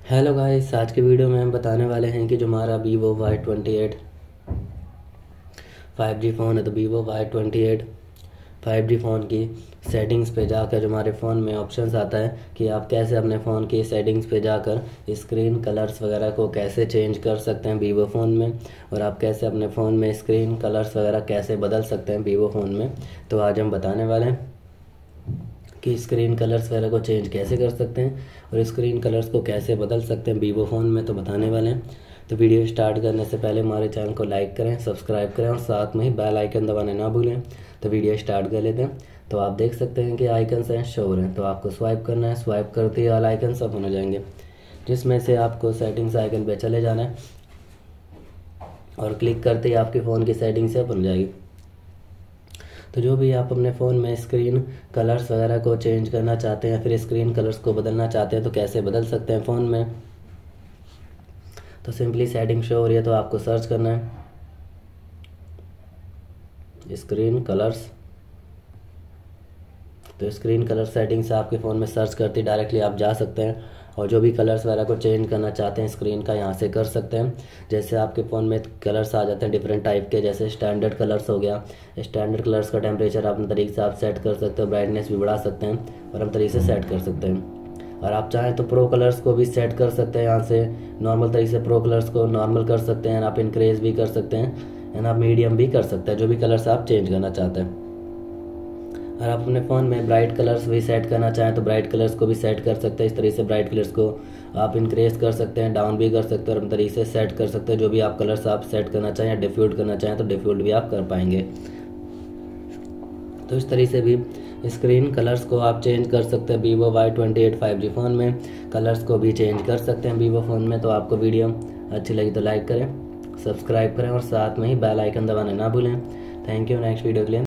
Hello guys, आज की video में हम बताने वाले हैं कि जो हमारा वीवो Y28 5G फ़ोन है, तो वीवो Y28 5G फ़ोन की सेटिंग्स पे जाकर जो हमारे फ़ोन में ऑप्शंस आता है कि आप कैसे अपने फ़ोन की सेटिंग्स पे जाकर स्क्रीन कलर्स वगैरह को कैसे चेंज कर सकते हैं वीवो फ़ोन में, और आप कैसे अपने फ़ोन में स्क्रीन कलर्स वगैरह कैसे बदल सकते हैं वीवो फ़ोन में। तो आज हम बताने वाले हैं कि स्क्रीन कलर्स वगैरह को चेंज कैसे कर सकते हैं और स्क्रीन कलर्स को कैसे बदल सकते हैं वीवो फ़ोन में, तो बताने वाले हैं। तो वीडियो स्टार्ट करने से पहले हमारे चैनल को लाइक करें, सब्सक्राइब करें और साथ में ही बेल आइकन दबाना ना भूलें। तो वीडियो स्टार्ट कर लेते हैं। तो आप देख सकते हैं कि आइकन्स हैं, शो हो रहे हैं, तो आपको स्वाइप करना है। स्वाइप करते ही ऑल आइकन सब हो जाएंगे, जिसमें से आपको सेटिंग्स आइकन पे चले जाना है और क्लिक करते ही आपके फ़ोन की सेटिंग से बन जाएगी। तो जो भी आप अपने फ़ोन में स्क्रीन कलर्स वगैरह को चेंज करना चाहते हैं, फिर स्क्रीन कलर्स को बदलना चाहते हैं, तो कैसे बदल सकते हैं फ़ोन में। तो सिंपली सेटिंग शो हो रही है, तो आपको सर्च करना है स्क्रीन कलर्स। तो स्क्रीन कलर सेटिंग से आपके फ़ोन में सर्च करते डायरेक्टली आप जा सकते हैं और जो भी कलर्स वगैरह को चेंज करना चाहते हैं स्क्रीन का, यहाँ से कर सकते हैं। जैसे आपके फ़ोन में कलर्स आ जाते हैं डिफरेंट टाइप के, जैसे स्टैंडर्ड कलर्स हो गया। स्टैंडर्ड कलर्स का टेम्परेचर अपने तरीके से आप सेट कर सकते हो, ब्राइटनेस भी बढ़ा सकते हैं और हम तरीके से सेट कर सकते हैं। और आप चाहें तो प्रो कलर्स को भी सेट कर सकते हैं, यहाँ से नॉर्मल तरीके से प्रो कलर्स को नॉर्मल कर सकते हैं, आप इनक्रीज भी कर सकते हैं एंड आप मीडियम भी कर सकते हैं, जो भी कलर्स आप चेंज करना चाहते हैं। और आप अपने फ़ोन में ब्राइट कलर्स भी सेट करना चाहें तो ब्राइट कलर्स को भी सेट कर सकते हैं। इस तरीके से ब्राइट कलर्स को आप इंक्रीज कर सकते हैं, डाउन भी कर सकते हैं और अपने तरीके से सेट कर सकते हैं। जो भी आप कलर्स आप सेट करना चाहें या डिफ्यूज करना चाहें तो डिफ्यूज भी आप कर पाएंगे। तो इस तरीके से भी स्क्रीन कलर्स को आप चेंज कर सकते हैं वीवो Y28 5G फ़ोन में। कलर्स को भी चेंज कर सकते हैं वीवो फ़ोन में। तो आपको वीडियो अच्छी लगी तो लाइक करें, सब्सक्राइब करें और साथ में ही बेल आइकन दबाना ना भूलें। Thank you. नेक्स्ट वीडियो के लिए